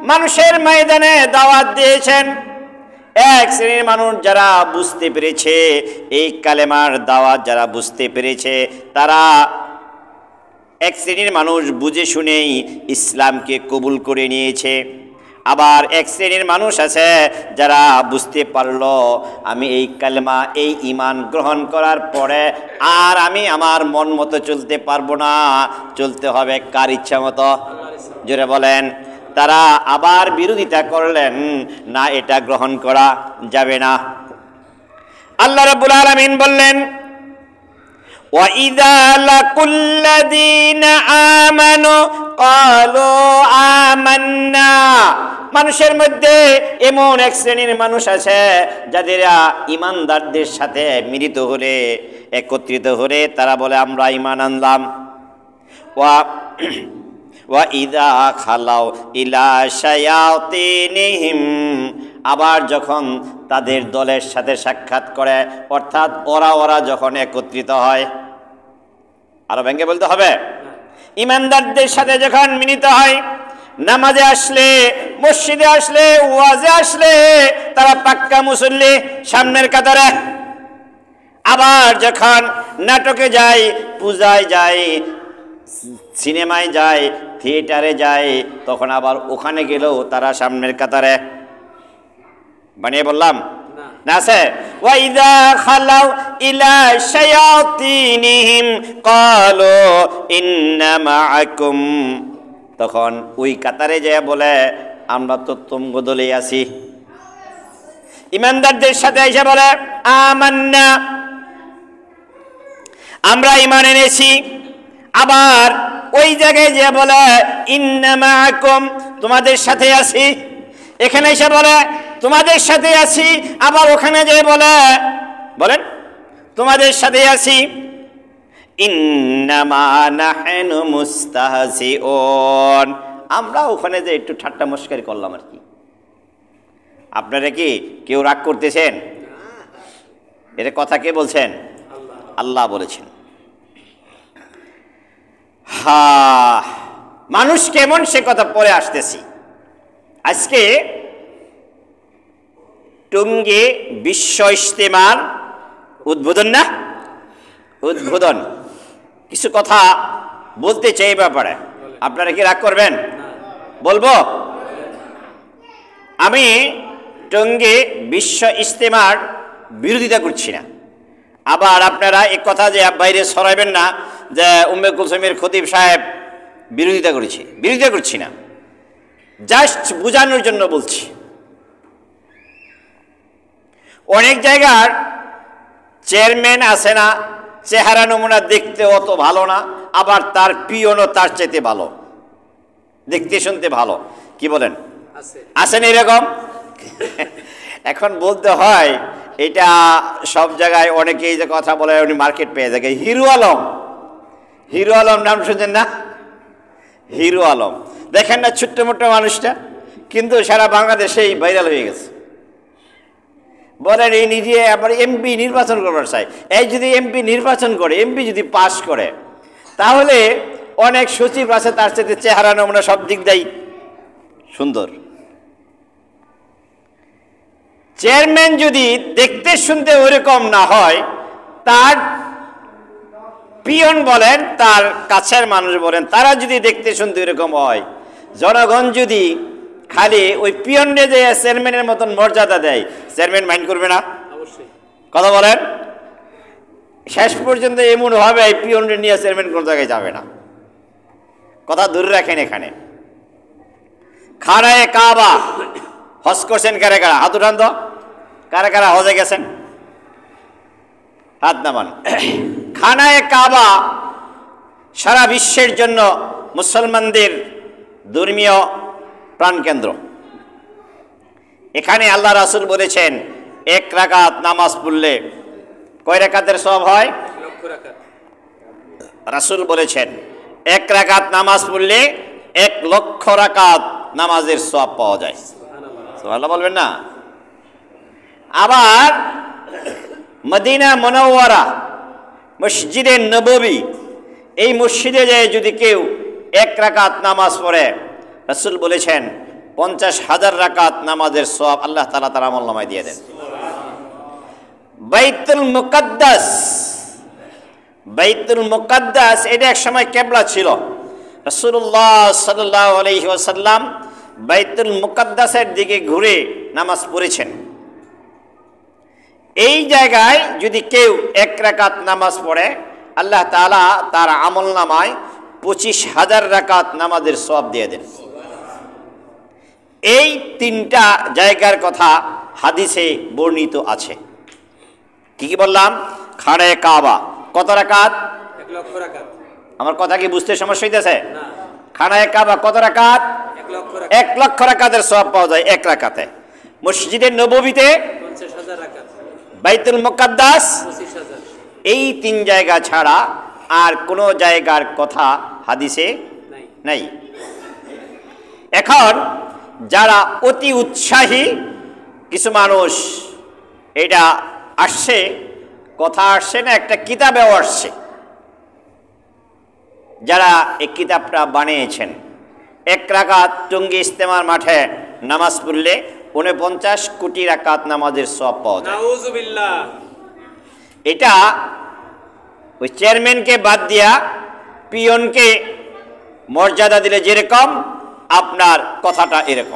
মানুষের ময়দানে দাওয়াত দিয়েছেন। এক শ্রেণীর মানুষ যারা বুঝতে পেরেছে এই কালেমার দাওয়াত, যারা বুঝতে পেরেছে তারা এক শ্রেণীর মানুষ বুঝে শুনেই ইসলামকে কবুল করে নিয়েছে। আবার এক শ্রেণীর মানুষ আছে যারা বুঝতে পারলো আমি এই কালেমা, এই ঈমান গ্রহণ করার পরে আর আমি আমার মন মতো চলতে পারবো না, চলতে হবে কার ইচ্ছা মতো? জোরে বলেন। তারা আবার বিরোধিতা করলেন, না এটা গ্রহণ করা যাবে না। আল্লাহ রাব্বুল আলামিন বললেন, وَإِذَا لَقُوا الَّذِينَ آمَنُوا قَالُوا آمَنَّا। মানুষের মধ্যে এমন এক শ্রেণীর মানুষ আছে যাদেরা ঈমানদারদের সাথে মিলিত হলে, একত্রিত হলে তারা বলে আমরা ঈমান আনলাম। وَإِذَا خَلَوْا إِلَى شَيَاطِينِهِمْ, আবার যখন তাদের দলের সাথে সাক্ষাৎ করে, অর্থাৎ ওরা যখন একত্রিত হয়, আরো ভেঙে বলতে হবে, ঈমানদারদের সাথে যখন মিলিত হয়, নামাজে আসলে, মসজিদে আসলে, ওয়াজে আসলে তারা পাক্কা মুসল্লি, সামনের কাতারে। আবার যখন নাটকে যায়, পূজায় যায়, সিনেমায় যায়, থিয়েটারে যায়, তখন আবার ওখানে গেলেও তারা সামনের কাতারে। বানিয়ে বললাম না? আছে ওয়াইদা খালাউ ইলা শায়াতিনিহিম ক্বালু ইন্না মাআকুম, তখন ওই কাতারে যে বলে আমরা তো তুমগো দলে আছি। ঈমানদারদের সাথে এসে বলে আমান্না, আমরা ঈমান এনেছি। আবার ওই জায়গায় যে বলে ইন্না মাআকুম, তোমাদের সাথে আছি। এখানে এসে বলে তোমাদের সাথে আছি, আবার ওখানে যে বলেন তোমাদের সাথে আছি। ইন্নামা নাহনু মুস্তাহজিউন, আমরা ওখানে যে একটু ঠাট্টা মস্করি করলাম আর কি। আপনারা কি কেউ রাগ করতেছেন? এর কথা কে বলছেন? আল্লাহ বলেছেন। মানুষ কেমন সে কথা পরে আসতেছি। আজকে টঙ্গী বিশ্ব ইজতেমার উদ্বোধন, না উদ্বোধন, কিছু কথা বলতে চাই এই ব্যাপারে। আপনারা কি রাগ করবেন? বলবো। আমি টঙ্গী বিশ্ব ইজতেমার বিরোধিতা করছি না, আবার আপনারা এই কথা যে বাইরে ছড়াইবেন না যে উম্মে কুলসুমের খতিব সাহেব বিরোধিতা করছি না, জাস্ট বোঝানোর জন্য বলছি। অনেক জায়গার চেয়ারম্যান আছে না, চেহারা নমুনা দেখতে অত ভালো না, আবার তার পিয়নও তার চাইতে ভালো, দেখতে শুনতে ভালো। কি বলেন? আছেন এরকম? এখন বলতে হয় এটা সব জায়গায় অনেকেই যে কথা বলে উনি মার্কেট পেয়ে থাকে। হিরো আলম নাম শুনছেন না? হিরো আলম দেখেন না, ছোট্ট মোট্ট মানুষটা, কিন্তু সারা বাংলাদেশেই ভাইরাল হয়ে গেছে। বলেন এই নিজে আবার এমপি নির্বাচন করবার চাই। এই যদি এমপি নির্বাচন করে, এমপি যদি পাশ করে, তাহলে অনেক সচিব আছে তার সাথে চেহারা নমুনা সব দিক দেয় সুন্দর। চেয়ারম্যান যদি দেখতে শুনতে ওরকম না হয়, তার পিয়ন বলেন, তার কাছের মানুষ বলেন, তারা যদি দেখতে শুনতে এরকম হয়, জনগণ যদি খালি ওই পিয়নরে যে চেয়ারম্যানের মতন মর্যাদা দেয়, চেয়ারম্যান মাইন্ড করবে না? কথা বলেন। শেষ পর্যন্ত এমন হবে এই পিয়নরে নিয়ে চেয়ারম্যান কোন জায়গায় যাবে না। কথা দূরে রাখেন। এখানে খানায়ে কাবা হজ করছেন কারা কারা? হাত উঠান তো। কারা কারা হজে গেছেন? হাত নামান। খানায়ে কাবা সারা বিশ্বের জন্য মুসলমানদের ধর্মীয় প্রাণকেন্দ্র। এখানে আল্লাহ রাসূল বলেছেন এক রাকাত নামাজ পড়লে কয় রাকাতের সওয়াব হয়? রাসূল বলেছেন এক রাকাত নামাজ পড়লে 1,00,000 রাকাত নামাজের সওয়াব পাওয়া যায়। সুবহানাল্লাহ বলবেন না? আবার মদিনা মুনাওয়ারা মসজিদে নববী, এই মসজিদে যায় যদি কেউ 1 রাকাত নামাজ পড়ে, রাসূল বলেছেন 50,000 রাকাত নামাজের সওয়াব আল্লাহ তাআলা তার আমলনামায় দিয়ে দেন। বাইতুল মুকাদ্দাস, বাইতুল মুকাদ্দাস এটা এক সময় কিবলা ছিল। রাসূলুল্লাহ সাল্লাল্লাহু আলাইহি ওয়াসাল্লাম বাইতুল মুকাদ্দাসের দিকে ঘুরে নামাজ পড়েছেন। এই জায়গায় যদি কেউ 1 রাকাত নামাজ পড়ে আল্লাহ তাআলা তার আমলনামায় 25,000 রাকাত নামাজের সওয়াব দিয়ে দেন। এই 3টা জায়গার কথা হাদিসে বর্ণিত আছে। কি কি বললাম? খানে কাবা কত রাকাত? 1 লক্ষ রাকাত। আমার কথা কি বুঝতে সমস্যা হইতেছে? না। খানায় কাবা কত রাকাত? 1 লক্ষ রাকাত। 1 লক্ষ রাকাতের সওয়াব পাওয়া যায় 1 রাকাতে। মসজিদে নববীতে 50,000 রাকাত। বাইতুল মুকাদ্দাস 25,000। এই 3 জায়গা ছাড়া আর কোনো জায়গার কথা হাদিসে নাই। এখন যারা অতি উৎসাহী কিছু মানুষ, এটা আসছে, কথা আসছে না, একটা কিতাবেও আসছে, যারা এই কিতাবটা বানিয়েছেন 1 রাকাত টঙ্গী ইজতেমার মাঠে নামাজ পড়লে 49 কোটি রাকাত নামাজের সওয়াব পাওয়া যায়। নাউযুবিল্লাহ। এটা ওই চেয়ারম্যানকে বাদ দিয়া পিয়নকে মর্যাদা দিলে যেরকম, আপনার কথাটা এরকম।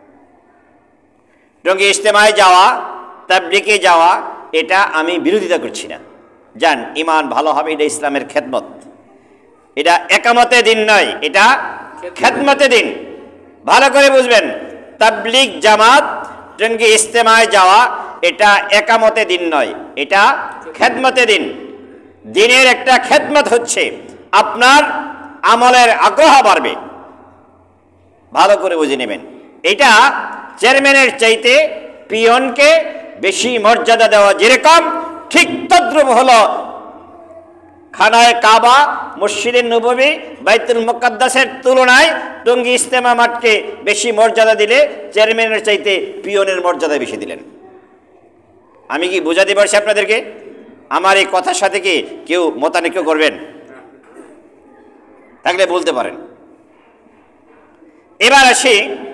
টঙ্গী ইজতেমায় যাওয়া, তাবলীগে যাওয়া, এটা আমি বিরোধিতা করছি না। যান, ঈমান ভালো হবে, এটা ইসলামের খেদমত, এটা একামতে দিন নয়, এটা খেদমতে দিন। ভালো করে বুঝবেন, তাবলীগ জামাত টঙ্গী ইজতেমায় যাওয়া এটা একামতে দিন নয়, এটা খেদমতে দিন। দিনের একটা খেদমত হচ্ছে আপনার আমলের আগ্রহ বাড়বে। ভালো করে বুঝে নেবেন, এটা চেয়ারম্যানের চাইতে পিয়নকে বেশি মর্যাদা দেওয়া যেরকম, ঠিক তদ্রূপ হলো খানায় কাবা, মসজিদে নববী, বাইতুল মুকাদ্দাসের তুলনায় টঙ্গী ইজতেমা মাঠকে বেশি মর্যাদা দিলে চেয়ারম্যানের চাইতে পিয়নের মর্যাদা বেশি দিলেন। আমি কি বোঝাতে পারছি আপনাদেরকে? আমার এই কথার সাথে কি কেউ মতানৈক্য করবেন? থাকলে বলতে পারেন। এবার আসি,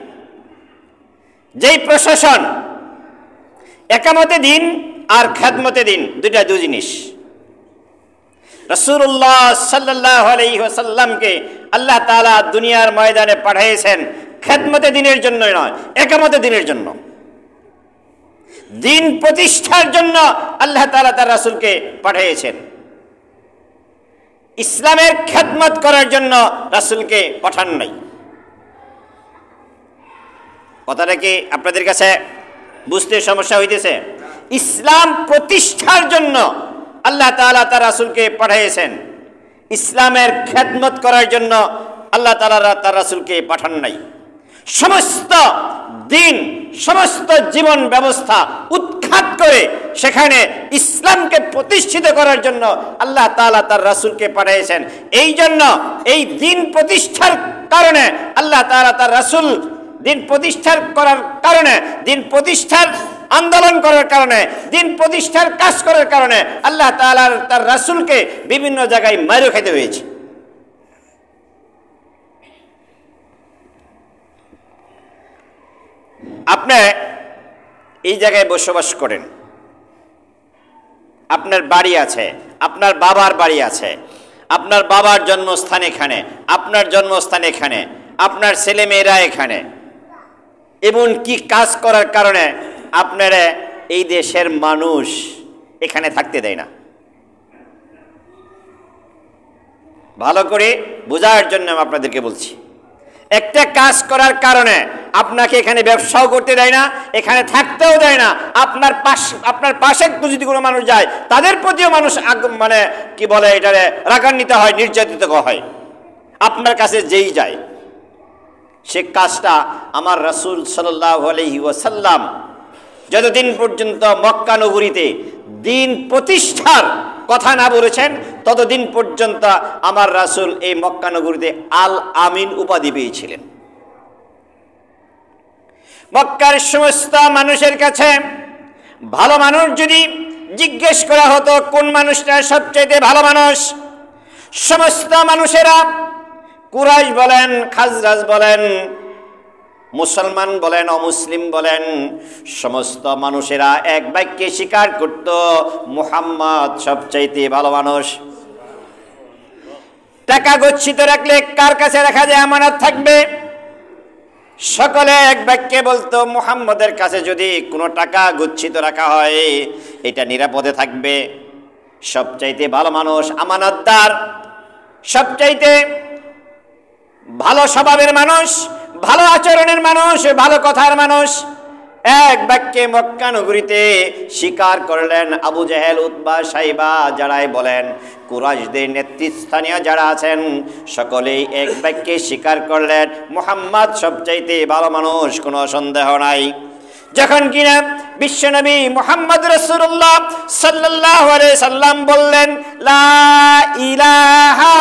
যেই প্রশাসন একামতে দিন আর খেদমতে দিন দুইটা দুই জিনিস। রাসূলুল্লাহ সাল্লাল্লাহু আলাইহি ওয়াসাল্লামকে আল্লাহ তাআলা দুনিয়ার ময়দানে পাঠিয়েছেন খেদমতে দিনের জন্য নয়, একামতে দিনের জন্য। দিন প্রতিষ্ঠার জন্য আল্লাহ তাআলা তার রাসূলকে পাঠিয়েছেন। ইসলামের খেদমত করার জন্য রাসূলকে পাঠান নাই। কথাটা কি আপনাদের কাছে বুঝতে সমস্যা হইতেছে? ইসলাম প্রতিষ্ঠার জন্য আল্লাহ তাআলা তার রাসূলকে পাঠিয়েছেন। ইসলামের খেদমত করার জন্য আল্লাহ তাআলা তার রাসূলকে পাঠান নাই। সমস্ত দিন, সমস্ত জীবন ব্যবস্থা উৎখাত করে সেখানে ইসলামকে প্রতিষ্ঠিত করার জন্য আল্লাহ তাআলা তার রাসূলকে পাঠিয়েছেন। এই জন্য এই দিন প্রতিষ্ঠার কারণে আল্লাহ তাআলা তার রাসূল দিন প্রতিষ্ঠার করার কারণে, দিন প্রতিষ্ঠার আন্দোলন করার কারণে, দিন প্রতিষ্ঠার কাজ করার কারণে আল্লাহ তাআলা তার রাসূলকে বিভিন্ন জায়গায় মাইর খেতে হয়েছে। আপনি এই জায়গায় বসবাস করেন, আপনার বাড়ি আছে, আপনার বাবার বাড়ি আছে, আপনার বাবার জন্মস্থান এখানে, আপনার জন্মস্থান এখানে, আপনার ছেলে মেয়েরা এখানে, এমন কি কাজ করার কারণে আপনারা এই দেশের মানুষ এখানে থাকতে দেয় না? ভালো করে বোঝার জন্য আমি আপনাদেরকে বলছি। একটা কাজ করার কারণে আপনাকে এখানে ব্যবসাও করতে দেয় না, এখানে থাকতেও দেয় না। আপনার পাশে যদি কোনো মানুষ যায় তাদের প্রতিও মানুষ মানে কি বলে, এটারে রাগান্বিত হয়, নির্যাতিত হয়। আপনার কাছে যেই যায়, সে কাজটা আমার রাসূল সাল্লাল্লাহু আলাইহি ওয়াসাল্লাম যতদিন পর্যন্ত মক্কা নগরীতে দিন প্রতিষ্ঠার কথা না বলেছেন ততদিন পর্যন্ত আমার রাসূল এই মক্কা নগরীতে আল আমিন উপাধি পেয়েছিলেন। মক্কার সমস্ত মানুষের কাছে ভালো মানুষ যদি জিজ্ঞেস করা হতো কোন মানুষটা সবচেয়ে ভালো মানুষ, সমস্ত মানুষেরা কুরাইশ বলেন, খাজরাজ বলেন, মুসলমান বলেন অমুসলিম বলেন, সমস্ত মানুষেরা এক বাক্যে স্বীকার করত মুহাম্মদ সবচাইতে ভালো মানুষ। টাকা গচ্ছিত রাখলে কার কাছে রাখা যায় আমানত থাকবে? সকলে এক বাক্যে বলতো মুহাম্মদের কাছে যদি কোনো টাকা গচ্ছিত রাখা হয় এটা নিরাপদে থাকবে। সবচাইতে ভালো মানুষ, আমানতদার, সবচাইতে ভালো স্বভাবের মানুষ, ভালো আচরণের মানুষ, ভালো কথার মানুষ। এক বাক্যে মক্কা নগরীতে স্বীকার করলেন আবু জেহেল, উতবা, সাইবা যারাই বলেন, কুরাইশদের নেতৃস্থানীয় যারা আছেন সকলেই এক বাক্যে স্বীকার করলেন মুহাম্মদ সবচাইতে ভালো মানুষ, কোনো সন্দেহ নাই। যখন কিনা বিশ্বনবী মুহাম্মদ রাসূলুল্লাহ সাল্লাল্লাহু আলাইহি সাল্লাম বললেন লা ইলাহা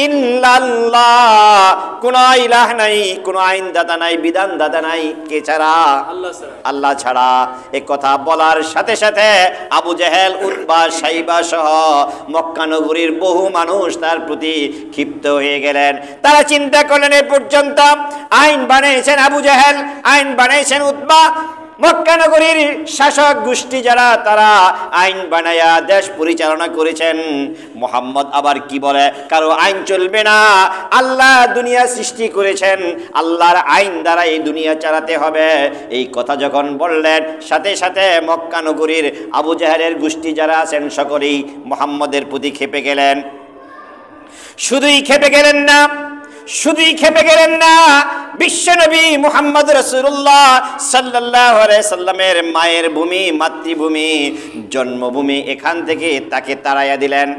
ইল্লাল্লাহ, কোন ইলাহ নাই, কোন আইনদাতা নাই, বিধানদাতা নাই, কে ছাড়া? আল্লাহ ছাড়া। এই কথা বলার সাথে সাথে আবু জেহেল, উতবা, সাইবা সহ মক্কা নগরীর বহু মানুষ তার প্রতি ক্ষিপ্ত হয়ে গেলেন। তারা চিন্তা করলেন এ পর্যন্ত আইন বানিয়েছেন আবু জেহেল, আইন বানিয়েছেন উতবা, মক্কা নগরীর শাসক গোষ্ঠী যারা তারা আইন বানায়া দেশ পরিচালনা করেছেন। মুহাম্মদ আবার কি বলে কারো আইন চলবে না, আল্লাহ দুনিয়া সৃষ্টি করেছেন, আল্লাহর আইন দ্বারা এই দুনিয়া চালাতে হবে। এই কথা যখন বললেন সাথে সাথে মক্কা নগরীর আবু জাহেলের গোষ্ঠী যারা আছেন সকলেই মুহাম্মদের প্রতি ক্ষেপে গেলেন। শুধুই ক্ষেপে গেলেন না, শুধুই খেপে গেলেন না, বিশ্বনবী মুহাম্মদ রাসূলুল্লাহ সাল্লাল্লাহু আলাইহি সাল্লামের মায়ের ভূমি, মাতৃভূমি, জন্মভূমি, এখান থেকে তাকে তাড়াইয়া দিলেন।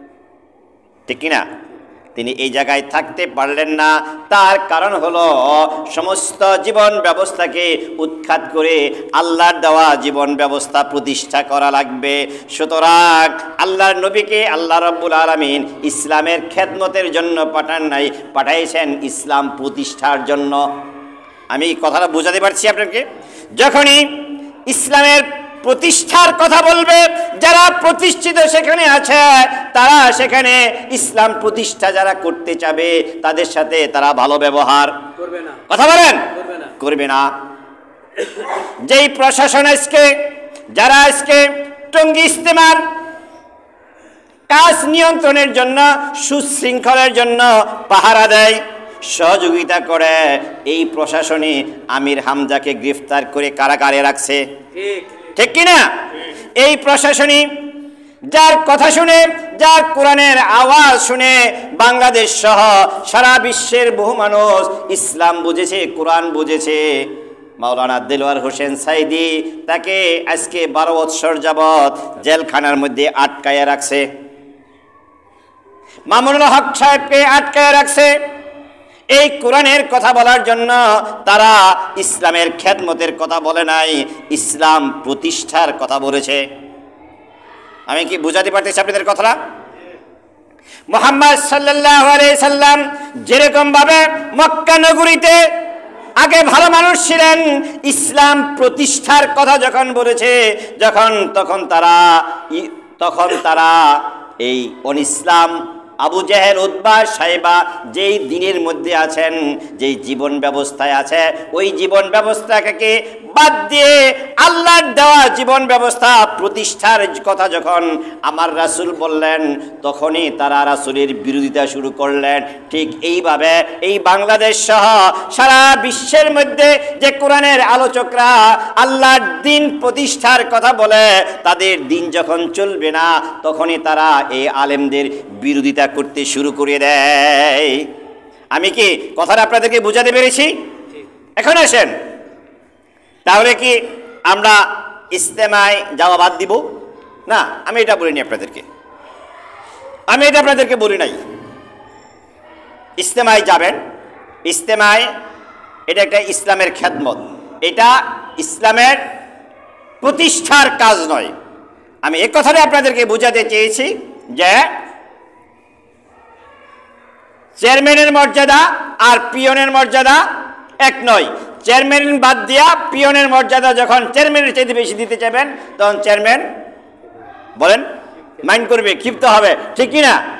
ঠিক কিনা? তিনি এই জায়গায় থাকতে পারলেন না। তার কারণ হলো সমস্ত জীবন ব্যবস্থাকে উৎখাত করে আল্লাহর দেওয়া জীবন ব্যবস্থা প্রতিষ্ঠা করা লাগবে। সুতরাং আল্লাহর নবীকে আল্লাহ রাব্বুল আলামিন ইসলামের খেদমতের জন্য পাঠান নাই, পাঠাইছেন ইসলাম প্রতিষ্ঠার জন্য। আমি কথাটা বোঝাতে পারছি আপনাকে? যখনই ইসলামের প্রতিষ্ঠার কথা বলবে, যারা প্রতিষ্ঠিত সেখানে আছে তারা সেখানে ইসলাম প্রতিষ্ঠা যারা করতে চাবে তাদের সাথে তারা ভালো ব্যবহার করবে না। কথা বলেন, করবে না। যেই প্রশাসন আজকে, যারা আজকে টঙ্গী ইজতেমার কাজ নিয়ন্ত্রণের জন্য, সুশৃঙ্খলের জন্য পাহারা দেয়, সহযোগিতা করে, এই প্রশাসনে আমির হামজাকে গ্রেফতার করে কারাগারে রাখছে। ঠিক কিনা? এই প্রশাসনী যার কথা শুনে, যার কোরআনের আওয়াজ শুনে বাংলাদেশ সহ সারা বিশ্বের বহু মানুষ ইসলাম বুঝেছে, কোরআন বুঝেছে। মাওলানা দেলোয়ার হোসেন সাইদি তাকে আজকে 12 বৎসর যাবৎ জেলখানার মধ্যে আটকায় রাখছে। মামুনুল হক সাহেবকে আটকায় রাখছে এই কোরআনের কথা বলার জন্য। তারা ইসলামের খেদমতের কথা বলে নাই, ইসলাম প্রতিষ্ঠার কথা বলেছে। আমি কি বুঝাতে পারতেছি আপনাদের কথাটা? মুহাম্মদ সাল্লাল্লাহু আলাইহি সাল্লাম যেরকম ভাবে মক্কা নগরীতে আগে ভালো মানুষ ছিলেন, ইসলাম প্রতিষ্ঠার কথা যখন বলেছে, তখন তারা এই অনিসলাম আবু জেহেল, উতবা, সাইবা যেই দিনের মধ্যে আছেন, যেই জীবন ব্যবস্থায় আছে, ওই জীবন ব্যবস্থাকে বাদ দিয়ে আল্লাহর দেওয়া জীবন ব্যবস্থা প্রতিষ্ঠার কথা যখন আমার রাসূল বললেন, তখনই তারা রাসূলের বিরোধিতা শুরু করলেন। ঠিক এইভাবে এই বাংলাদেশ সহ সারা বিশ্বের মধ্যে যে কোরআনের আলোচকরা আল্লাহর দিন প্রতিষ্ঠার কথা বলে, তাদের দিন যখন চলবে না তখনই তারা এই আলেমদের বিরোধিতা করতে শুরু করে দেয়। আমি কি কথাটা আপনাদেরকে বুঝাতে পেরেছি? এখন আসেন, তাহলে কি আমরা ইজতেমায় যাওয়া বাদ দিব? না, আমি এটা বলিনি আপনাদেরকে, আমি এটা আপনাদেরকে বলি নাই। ইজতেমায় যাবেন, ইজতেমায় এটা একটা ইসলামের খেদমত, এটা ইসলামের প্রতিষ্ঠার কাজ নয়। আমি এই কথাটা আপনাদেরকে বোঝাতে চেয়েছি যে চেয়ারম্যানের মর্যাদা আর পিয়নের মর্যাদা এক নয়। চেয়ারম্যান বাদ দিয়া পিয়নের মর্যাদা যখন চেয়ারম্যানের চাইতে বেশি দিতে চাইবেন, তখন চেয়ারম্যান বলেন মাইন্ড করবে, ক্ষিপ্ত হবে। ঠিক কিনা?